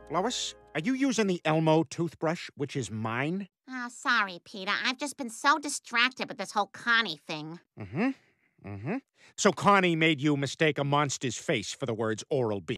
Lois, are you using the Elmo toothbrush, which is mine? Oh, sorry, Peter. I've just been so distracted with this whole Connie thing. Mm-hmm. Mm-hmm. So Connie made you mistake a monster's face for the words Oral-B.